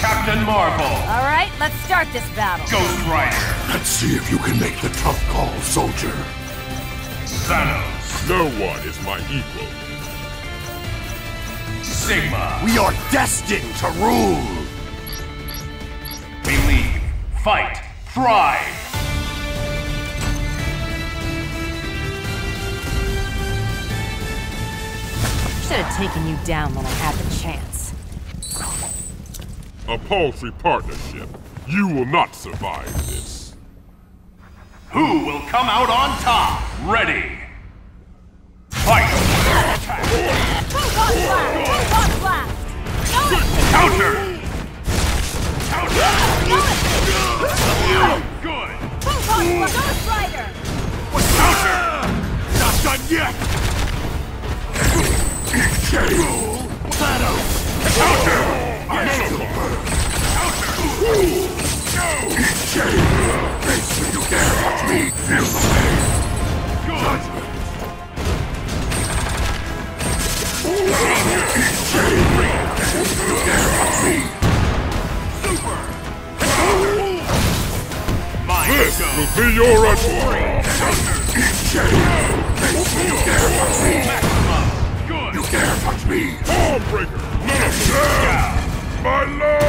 Captain Marvel. All right, let's start this battle. Ghost Rider. Let's see if you can make the tough call, soldier. Thanos. No one is my equal. Sigma. We are destined to rule. Believe. Fight. Thrive. Should have taken you down when I had the chance. A paltry partnership. You will not survive this. Who will come out on top? Ready. Fight. Photon blast! Counter. Good. Photon blast! Ghost Rider! Counter. Not done yet. Thanos. Counter. You dare touch me, feel the pain. Judgment. You dare touch me. Super. This will be your reward. You dare touch me. Maximum. Good. You dare touch me. Ballbreaker. My lord.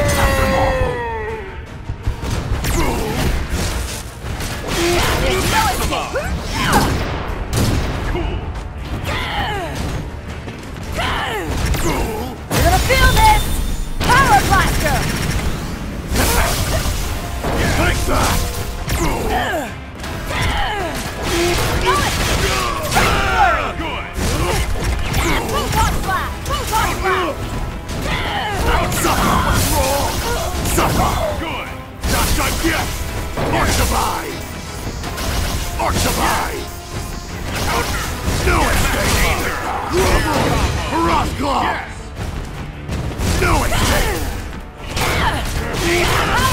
Maximum. Cool. You're gonna feel this! Power Blaster! Take that. Good. Photon blast! Photon blast! Suffer what's wrong. Suffer. Good. Not done yet. Archivise. Archivise. No escape. Ross Claw. Yes. No escape.